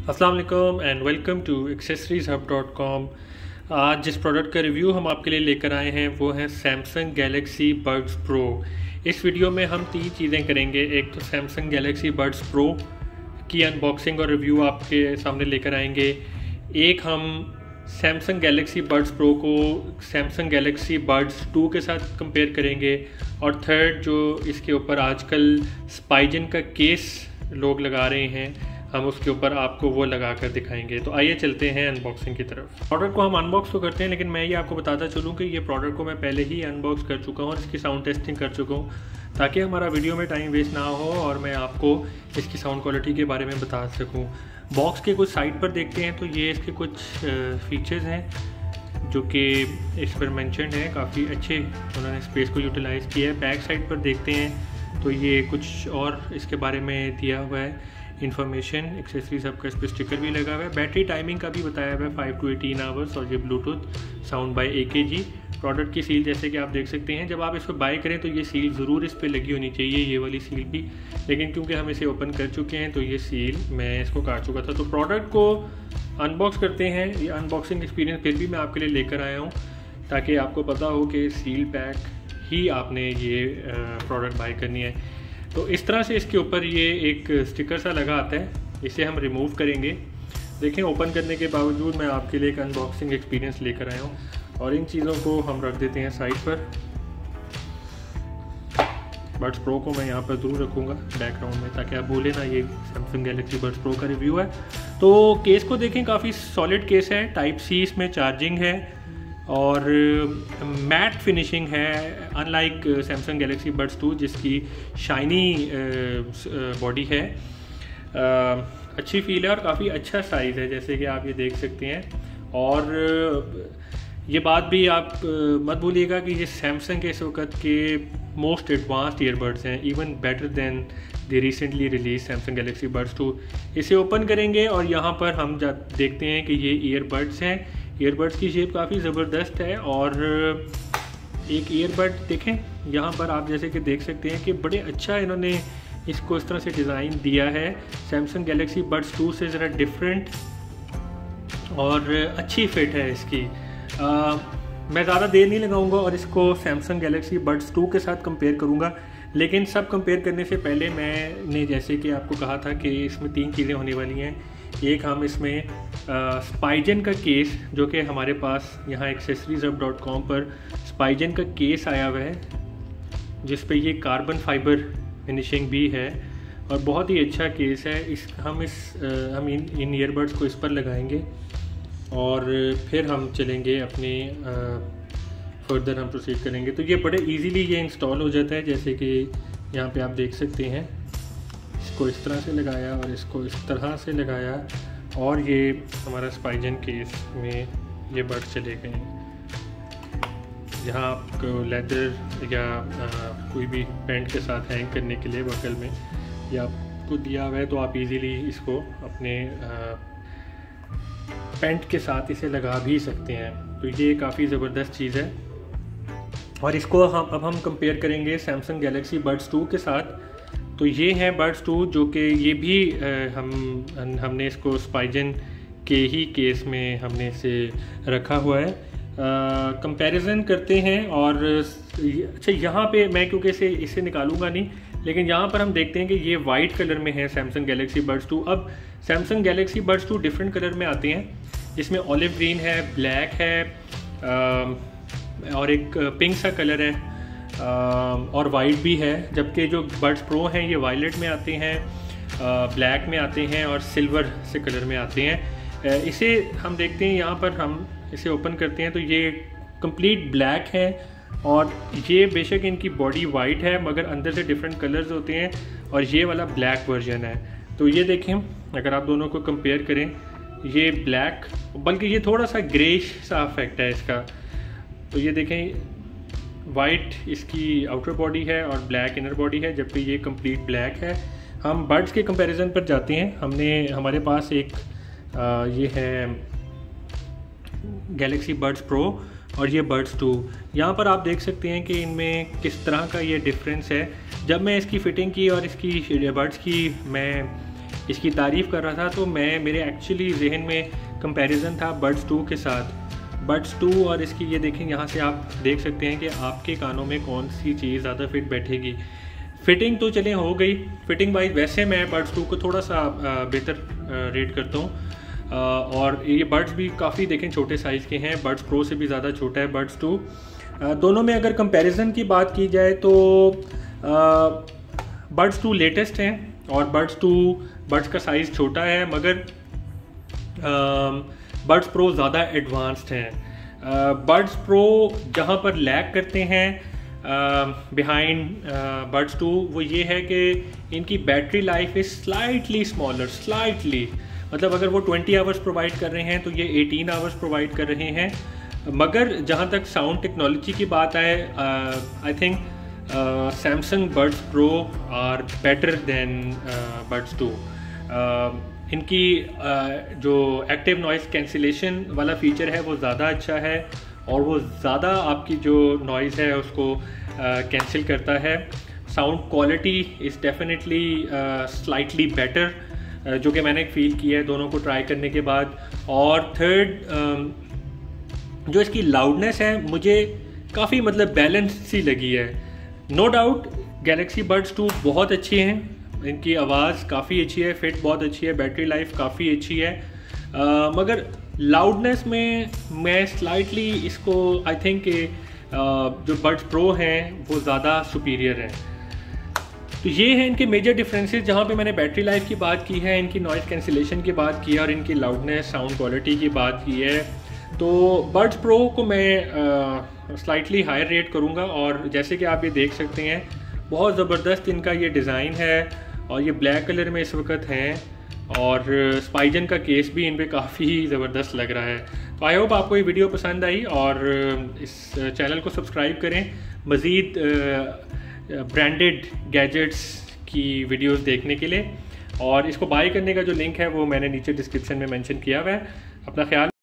अस्सलाम वालेकुम and welcome to accessories-hub.com। आज जिस प्रोडक्ट का रिव्यू हम आपके लिए लेकर आए हैं वो है सैमसंग गैलेक्सी बड्स प्रो। इस वीडियो में हम 3 चीज़ें करेंगे। एक तो सैमसंग गैलेक्सी बड्स प्रो की अनबॉक्सिंग और रिव्यू आपके सामने लेकर आएंगे। एक हम सैमसंग गैलेक्सी बड्स प्रो को सैमसंग गैलेक्सी बड्स 2 के साथ कंपेयर करेंगे। और थर्ड, जो इसके ऊपर आजकल स्पाइजन का केस लोग लगा रहे हैं, हम उसके ऊपर आपको वो लगा कर दिखाएंगे। तो आइए चलते हैं अनबॉक्सिंग की तरफ। प्रोडक्ट को हम अनबॉक्स तो करते हैं, लेकिन मैं ये आपको बताता चलूँ कि ये प्रोडक्ट को मैं पहले ही अनबॉक्स कर चुका हूँ और इसकी साउंड टेस्टिंग कर चुका हूँ, ताकि हमारा वीडियो में टाइम वेस्ट ना हो और मैं आपको इसकी साउंड क्वालिटी के बारे में बता सकूँ। बॉक्स के कुछ साइड पर देखते हैं तो ये इसके कुछ फीचर्स हैं जो कि इस पर मैंशनड है। काफ़ी अच्छे उन्होंने स्पेस को यूटिलाइज़ किया है। बैक साइड पर देखते हैं तो ये कुछ और इसके बारे में दिया हुआ है इन्फॉर्मेशन। एक्सेसरीज सबका इस पर स्टिकर भी लगा हुआ है। बैटरी टाइमिंग का भी बताया हुआ है 5 to 18 आवर्स। और ये Bluetooth sound by AKG। Product की सील जैसे कि आप देख सकते हैं, जब आप इसको बाय करें तो ये सील ज़रूर इस पर लगी होनी चाहिए, ये वाली सील भी। लेकिन क्योंकि हम इसे ओपन कर चुके हैं तो ये सील मैं इसको काट चुका था। तो प्रोडक्ट को अनबॉक्स करते हैं। ये अनबॉक्सिंग एक्सपीरियंस फिर भी मैं आपके लिए लेकर आया हूँ, ताकि आपको पता हो कि सील पैक ही आपने ये प्रोडक्ट बाय करनी है। तो इस तरह से इसके ऊपर ये एक स्टिकर सा लगा आता है, इसे हम रिमूव करेंगे। देखें, ओपन करने के बावजूद मैं आपके लिए एक अनबॉक्सिंग एक्सपीरियंस लेकर आया हूँ। और इन चीज़ों को हम रख देते हैं साइड पर। बड्स प्रो को मैं यहाँ पर ज़रूर रखूँगा बैकग्राउंड में, ताकि आप भूलें ना ये सैमसंग गैलेक्सी बड्स प्रो का रिव्यू है। तो केस को देखें, काफ़ी सॉलिड केस है। Type-C इसमें चार्जिंग है और मैट फिनिशिंग है, अनलाइक सैमसंग गैलेक्सी बड्स 2 जिसकी शाइनी बॉडी है। अच्छी फील है और काफ़ी अच्छा साइज़ है, जैसे कि आप ये देख सकते हैं। और ये बात भी आप मत भूलिएगा कि ये सैमसंग के इस वक्त के मोस्ट एडवांस्ड ईयरबड्स हैं, even better than the recently release Samsung Galaxy Buds 2। इसे ओपन करेंगे और यहाँ पर हम देखते हैं कि ये ईयरबड्स हैं। ईयरबड्स की शेप काफ़ी ज़बरदस्त है। और एक ईयरबड देखें, यहाँ पर आप जैसे कि देख सकते हैं कि बड़े अच्छा इन्होंने इसको इस तरह से डिज़ाइन दिया है। सैमसंग गैलेक्सी बड्स 2 से ज़रा डिफरेंट और अच्छी फिट है इसकी। मैं ज़्यादा देर नहीं लगाऊंगा और इसको सैमसंग गैलेक्सी बड्स 2 के साथ कंपेयर करूंगा। लेकिन सब कंपेयर करने से पहले मैंने जैसे कि आपको कहा था कि इसमें 3 चीज़ें होने वाली हैं। एक, हम इसमें स्पाइजन का केस, जो कि हमारे पास यहाँ accessories-hub.com पर स्पाइजन का केस आया हुआ है, जिस पे ये कार्बन फाइबर फिनिशिंग भी है और बहुत ही अच्छा केस है। हम इन ईयरबड्स को इस पर लगाएंगे और फिर हम चलेंगे अपने फर्दर हम प्रोसीड करेंगे। तो ये बड़े इजीली ये इंस्टॉल हो जाता है, जैसे कि यहाँ पे आप देख सकते हैं। इसको इस तरह से लगाया और इसको इस तरह से लगाया और ये हमारा स्पाइजन केस में ये बड चले गए। यहाँ आपको लेदर या कोई भी पैंट के साथ हैंग करने के लिए बगल में ये आपको दिया हुआ है, तो आप इजीली इसको अपने पैंट के साथ इसे लगा भी सकते हैं। तो ये काफ़ी ज़बरदस्त चीज़ है। और इसको हम कंपेयर करेंगे सैमसंग गैलेक्सी बड्स 2 के साथ। तो ये है बड्स 2, जो कि ये भी हमने इसको स्पाइजन के ही केस में हमने इसे रखा हुआ है। कंपैरिजन करते हैं। और अच्छा, यहाँ पे मैं क्योंकि इसे निकालूंगा नहीं, लेकिन यहाँ पर हम देखते हैं कि ये वाइट कलर में है सैमसंग गैलेक्सी बड्स 2। अब Samsung Galaxy Buds 2 different colour में आते हैं, जिसमें ऑलिव ग्रीन है, ब्लैक है और एक पिंक सा कलर है और वाइट भी है। जबकि जो बड्स प्रो हैं ये वायलेट में आते हैं, ब्लैक में आते हैं और सिल्वर से कलर में आते हैं। इसे हम देखते हैं, यहाँ पर हम इसे ओपन करते हैं तो ये कंप्लीट ब्लैक है। और ये बेशक इनकी बॉडी वाइट है, मगर अंदर से डिफरेंट कलर्स होते हैं और ये वाला ब्लैक वर्जन है। तो ये देखें, अगर आप दोनों को कंपेयर करें, ये ब्लैक, बल्कि ये थोड़ा सा ग्रेश सा इफेक्ट है इसका। तो ये देखें, वाइट इसकी आउटर बॉडी है और ब्लैक इनर बॉडी है, जबकि ये कंप्लीट ब्लैक है। हम बड्स के कंपैरिजन पर जाते हैं। हमारे पास एक ये है गैलेक्सी बड्स प्रो और ये बड्स 2। यहाँ पर आप देख सकते हैं कि इनमें किस तरह का ये डिफरेंस है। जब मैं इसकी फ़िटिंग की और इसकी बड्स की मैं इसकी तारीफ़ कर रहा था, तो मेरे एक्चुअली जहन में कंपैरिजन था बड्स 2 के साथ। बड्स 2 और इसकी ये देखें, यहाँ से आप देख सकते हैं कि आपके कानों में कौन सी चीज़ ज़्यादा फिट बैठेगी। फिटिंग तो चलें हो गई, फिटिंग वाइज वैसे मैं बड्स 2 को थोड़ा सा बेहतर रेट करता हूँ। और ये बड्स भी काफ़ी देखें छोटे साइज़ के हैं, बड्स प्रो से भी ज़्यादा छोटा है बड्स 2। दोनों में अगर कंपैरिजन की बात की जाए तो बड्स 2 लेटेस्ट हैं और बड्स का साइज़ छोटा है, मगर बड्स प्रो ज़्यादा एडवांस्ड हैं। बड्स प्रो जहाँ पर लैग करते हैं बिहाइंड बड्स 2 वो ये है कि इनकी battery life is slightly smaller, slightly, मतलब अगर वो 20 आवर्स प्रोवाइड कर रहे हैं तो ये 18 आवर्स प्रोवाइड कर रहे हैं। मगर जहाँ तक साउंड टेक्नोलॉजी की बात आए, I think Samsung Buds Pro are better than Buds 2। इनकी जो एक्टिव नॉइज़ कैंसिलेशन वाला फ़ीचर है वो ज़्यादा अच्छा है और वो ज़्यादा आपकी जो नॉइज़ है उसको कैंसिल करता है। Sound quality is definitely slightly better, जो कि मैंने फ़ील किया है दोनों को ट्राई करने के बाद। और थर्ड, जो इसकी लाउडनेस है मुझे काफ़ी मतलब बैलेंस सी लगी है। नो डाउट गैलेक्सी बड्स 2 बहुत अच्छी हैं, इनकी आवाज़ काफ़ी अच्छी है, फिट बहुत अच्छी है, बैटरी लाइफ काफ़ी अच्छी है, मगर लाउडनेस में मैं स्लाइटली इसको आई थिंक जो बड्स प्रो हैं वो ज़्यादा सुपीरियर हैं। तो ये हैं इनके मेजर डिफरेंसेस, जहाँ पे मैंने बैटरी लाइफ की बात की है, इनकी नॉइज़ कैंसिलेशन की बात की है और इनकी लाउडनेस साउंड क्वालिटी की बात की है। तो बड्स प्रो को मैं स्लाइटली हायर रेट करूँगा। और जैसे कि आप ये देख सकते हैं बहुत ज़बरदस्त इनका ये डिज़ाइन है और ये ब्लैक कलर में इस वक्त हैं और स्पाइजन का केस भी इन पे काफ़ी ज़बरदस्त लग रहा है। तो आई होप आपको ये वीडियो पसंद आई और इस चैनल को सब्सक्राइब करें मज़ीद ब्रांडेड गैजेट्स की वीडियोस देखने के लिए। और इसको बाय करने का जो लिंक है वो मैंने नीचे डिस्क्रिप्शन में मेंशन किया हुआ है। अपना ख्याल